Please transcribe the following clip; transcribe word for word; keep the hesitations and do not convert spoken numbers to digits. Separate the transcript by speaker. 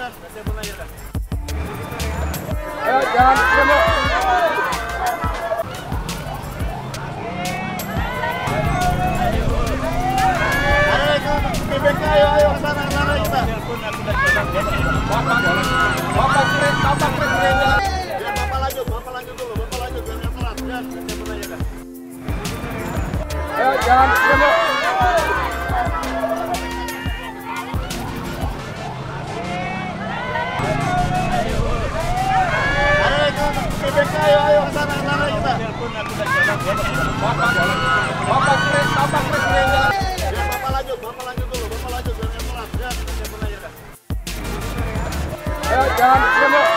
Speaker 1: Jalan, saya pun aja kan.
Speaker 2: Ayo, jangan diam.
Speaker 1: Ayo, ayo, ke sana, ke sana kita.
Speaker 2: Bapak, bapak keren, bapak keren jalan.
Speaker 1: Biar bapak lanjut, bapak lanjut dulu, bapak lanjut, biar yang telat. Jalan, saya pun aja kan.
Speaker 2: Ayo, jangan diam.
Speaker 1: Ayo, ayo, ke sana, ke sana kita.
Speaker 2: Bapak, bapak keren, bapak keren jalan.
Speaker 1: Biar bapak lanjut, bapak lanjut dulu, bapak lanjut, biar yang telat. Jalan, saya pun aja kan.
Speaker 2: Ayo, jangan diam.